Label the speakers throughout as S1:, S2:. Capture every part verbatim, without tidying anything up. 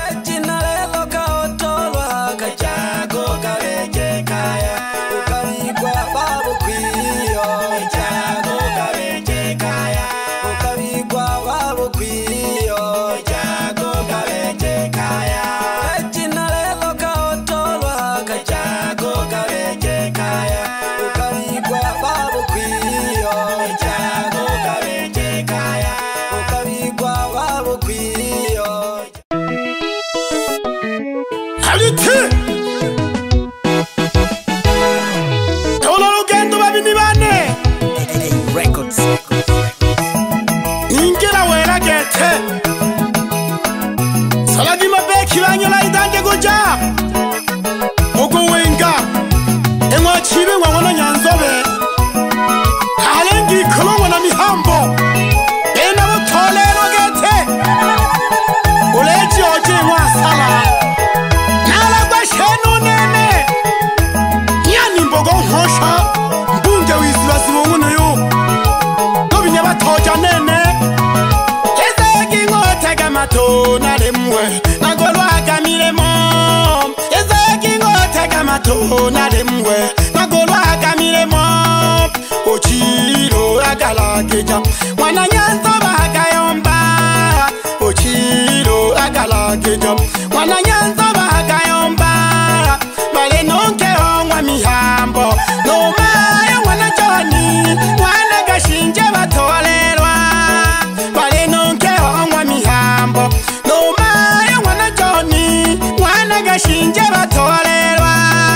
S1: Na demwe na golwa kamile mo ochiro agala keja mwana nyanza bagayomba ochiro agala keja mwana nyanza bagayomba bale nonke onwa mihambo no maye mwana joni mwana gashinje batolerwa bale nonke onwa mihambo no maye mwana joni mwana gashinje batolerwa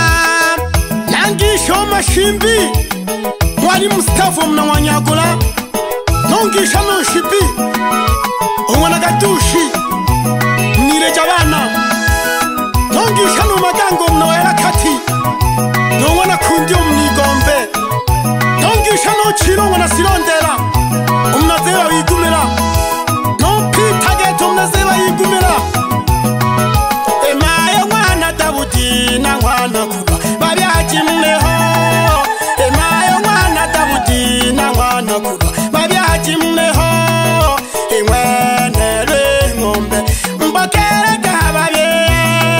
S1: Shimbi Mwari Mustafa mna wanyagula Nongisha no shipi Omwana gatushi Nire jabana Nongisha no magango mna wera kati Nongwana kundi omnigombe Nongisha no chiro mwana silondera Omnazeba wigumira Nonpita geto omnazeba wigumira Emaye mwana Dawudi na mwana kuba Babyaji mleho Babyaji mleho Ingwene ngombe Mbokere gababye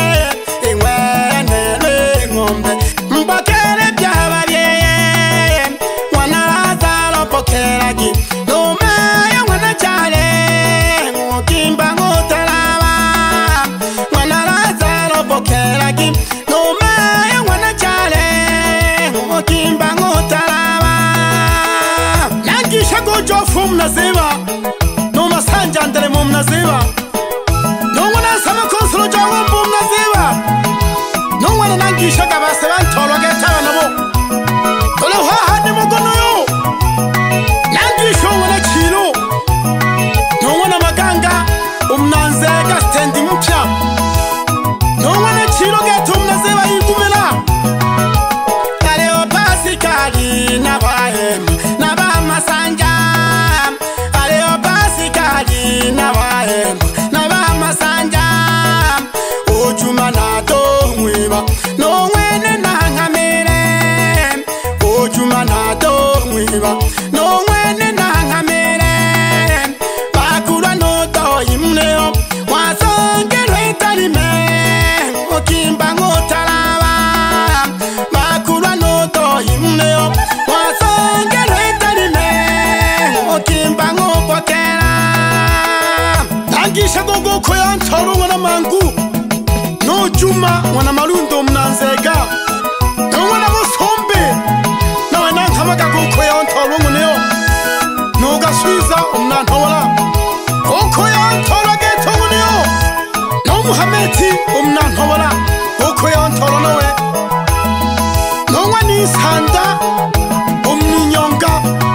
S1: Ingwene ngombe Mbokere byababye Mwana Lazaro pokeragi Numaye mwana chale Ngokimba ngotalaba Mwana Lazaro pokeragi Numaye mwana chale Ngokimba ngotalaba Nangisha gojo fum nazeba No masanja ndere mum nazeba No wana sama konsolo jawa mum nazeba No wana nangisha gabase bantolo getawa nabo Tole haha ni mogono yo Nangisha wana chilo No wana maganga umnanzega stendi mpya No wana chilo geto umnazeba yigumela Kaleo pasikali na bahema Masanja Aleo pasikali na waema na ba masanja Ojuma na dongwiba no wene na ngamere Ojuma na dongwiba no wene na ngamere Bakura no to imleo wasongerwe talime Okimba ngotalaba Bakura no to imleo wasongerwe Okimba ngopokera Nangisha gogo koya ntoro wana mangu No juma wana malundo mnanzega No wana musombe Na wana nkamaga gogo ya ntoro nguneo No gaswiza umnantola Gogo ya ntoro geto nguneo No Muhameti umnantola Gogo ya ntoro nawe No wani sanda umninyonga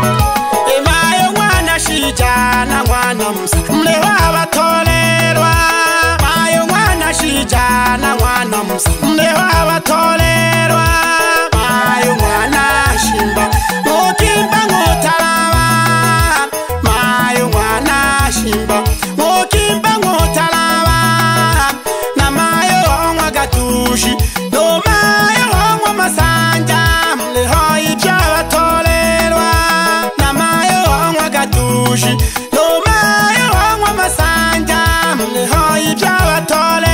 S1: Shijana mwana musa mlewa batolerwa Mayo mwana shijana mwana musa mlewa batolerwa Mayo mwana shimba Mokimba ngotalaba Mayo mwana shimba Mokimba ngotalaba Na mayo onwa gatushi No mayo onwa masanja mlewa ibya batolerwa Na mayo onwa gatushi No mayo onwa masanja mlewa ibya batole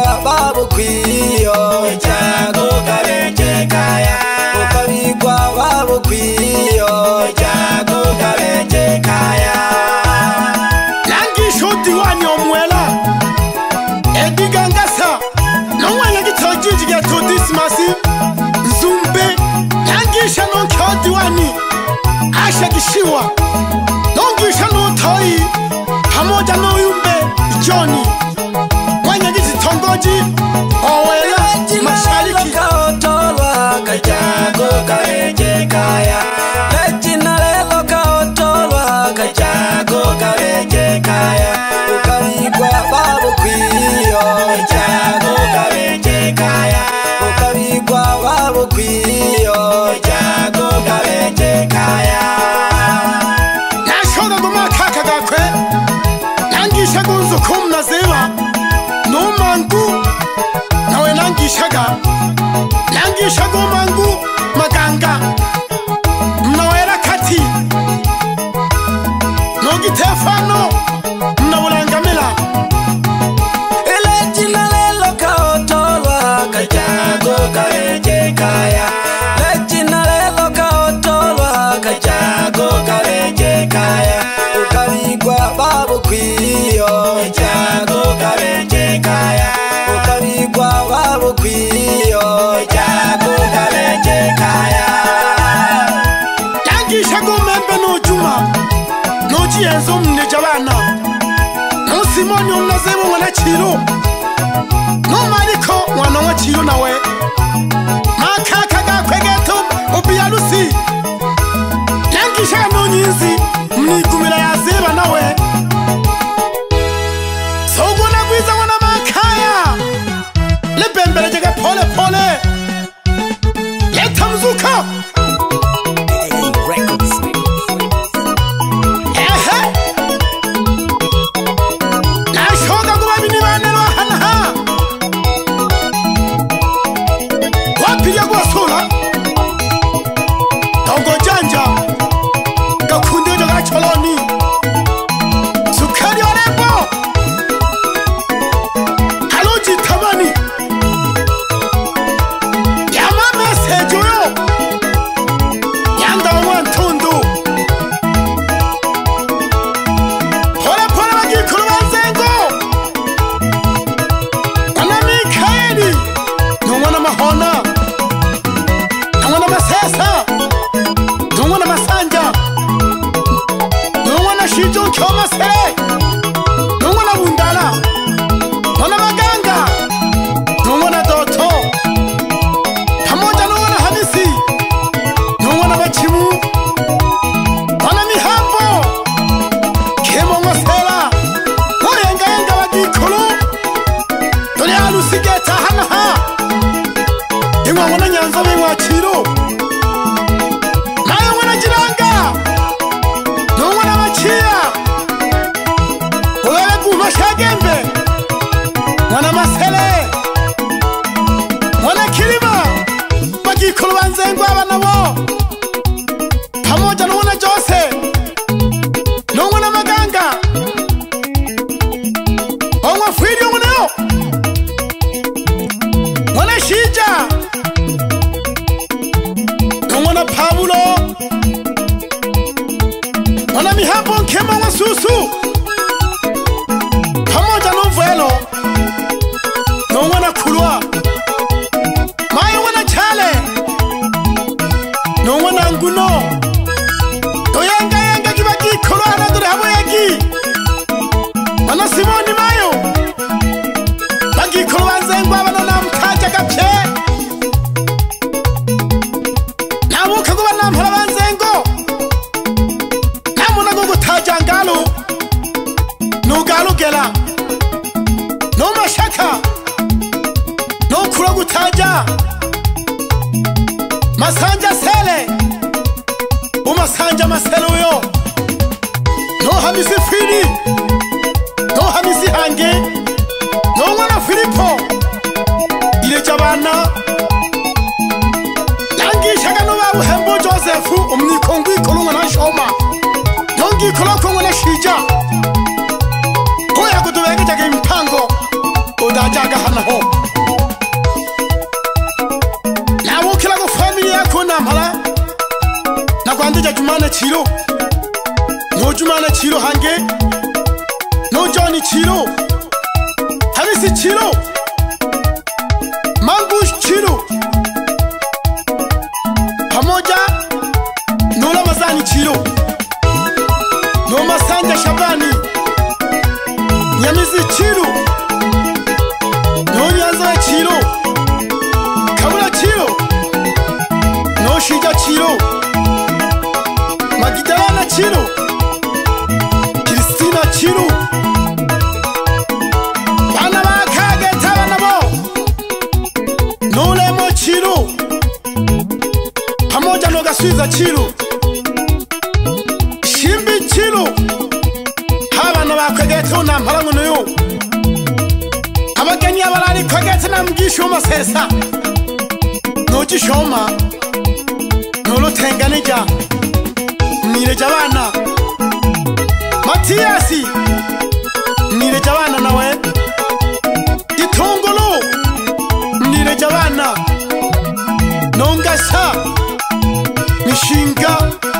S2: babu kwiyo jago kabenje kaya ukabigwa babu kwiyo jago kabenje kaya
S1: langi shoti wanyo mwela edigangasa nongwanya gitoji gya todismasi zumbe langi shano kyoti wani asha gishiwa nongi shano toi pamoja no yumbe Johnny wanya gizi tongoji owela mashariki
S2: kaotolwa kajago kabenje kaya lejina lelo kaotolwa kajago kabenje kaya ukabigwa babu kwiyo jago kabenje kaya ukabigwa babu kwiyo jago kabenje kaya
S1: nashoga guma kaka gakwe nangisha gunzo kumna zewa no mangu nawe nangishaga nangisha go mangu maganga mnawera kati no gitefano mnawulangamila
S2: ele jina lelo kaotolwa kajago kabenje kaya le jina lelo kaotolwa kajago kabenje kaya ukabigwa babu kwiyo jago kabenje kaya ukabigwa babu kwiyo jago kabenje kaya
S1: nangisha go membe no juma no jienzo mnejabana no simoni umnazewo mwana chiro no mariko mwana wa chiro nawe makaka gakwegeto obiyalusi nangisha no nyinzi mnigumira yazeba nawe sogona gwiza wana makaya lebembere jega pole pole yetamzuka ehe nashoga kubabini banelwa hanaha wapiria gwasula tongo janja gakunde joga choloni sukari orebo haloji tamani yama message yo yanda wantundu pole pole bagikuru banzengo ana Mikaeli nungwana mahona nungwana masesa nungwana masanja nungwana shijo kyoma sele nungwana bundala nungwana maganga nungwana doto pamoja nungwana hamisi nungwana bachimu nungwana mihambo kemo ngosela ngoyenga yenga bagikulu dore alusigeta hanaha ingwana nyanza bimwachiro nayo ngwana jiranga nungwana bachia uwele kuma shagembe mwana masele mwana kilima bagikulu banzengo abana bo pamoja nungwana jose nungwana maganga ongwa fwiri ongwaneo mwana shija nungwana Pablo mwana mihambo nkema wa susu pamoja novelo nongwana kulwa mayo wana chale nongwana nguno toyenga yenga kibaki kulwa na dore habo yaki mwana Simoni mayo bagi kulwa nzengo abana namkaja gapye nabuka kuba nampara banzengo namuna go gutaja ngalo nugalugela no mashaka no kura gutaja masanja sele umasanja masele uyo no hamisi fili no hamisi hange no mwana Filipo ile jabana langishaga no babu hembo Joseph umnikongu ikolunga na shoma nongi koloko na shija koya kutubege jage impango odajaga hanaho Jumana Chiro, no Jumana Chiro Hange, no Johnny Chiro, Havisi Chiro, Mangush Chiro, Hamoja, no Lamazani Chiro, no Masanja Shabani, Nyamizi Chiro, no Nyanza Chiro, Kabula Chiro, no Shija Chiro, Magdalena Chiro, Christina Chiro, Panama Kage Tabanabo, no Lemo Chiro, Pamoja no Gasuiza Chiro, Shimbi Chiro, Habana Kage na Paramuno, Abagania Valari Kage na Mgishoma Sesa, no Jishoma, no Tenganija. Nile Jawana Matiasi Nile Jawana nawe Itongolo Nile Jawana Nongasa Mishinga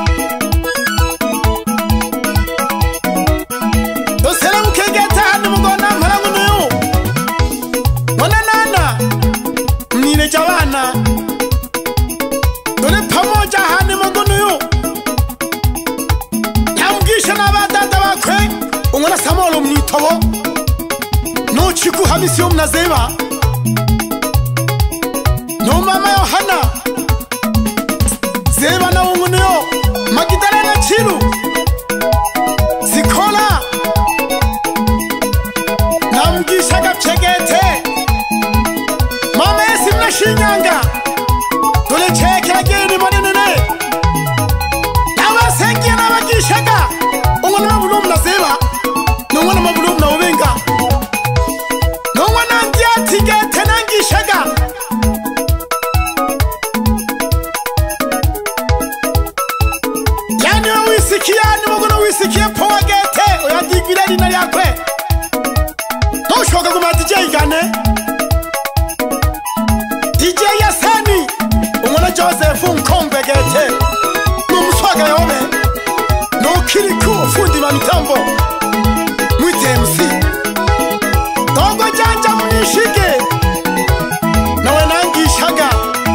S1: Dosela mkegeta handi mugona mharangu nuyu Wananana Nile Jawana Dole pamoja handi mugona nuyu Ungana samolo mnitobo No chiku hamisi umna zeba No mama Yohana Zeba na unguneo Magdalena Chiru Sikola Namgisha gapchegete Mama esi mna shinyanga Dole cheke ageni manenene Nawa sengia na magishaga Ungana mabulum na zeba No one of them no venga. No one on the ticket Tenangi Shaga. Yano Wisikia, no one Wisikia Poagete, or I think we let in a yakwe. No sugar about D J Gane. D J Yasani, Umana Joseph from Combegate. No Muswaga Ome. No Kiriku, Fundi Manitambo. M C Togo Janja Munishike Na Wenangi Shaga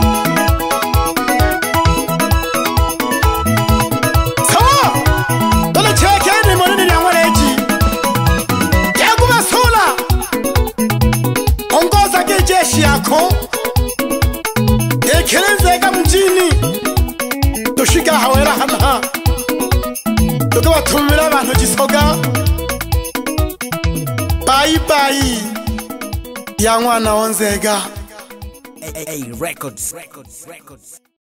S1: Sawa Dole cheke ni monini ya mwareji Yagu Masula Ongoza gejeshi yako Ekelenzega mjini Doshika hawera hana Doga watumira abantu jisoga Bye bye Ya mwana Onzega
S2: Hey, hey, records, records, records.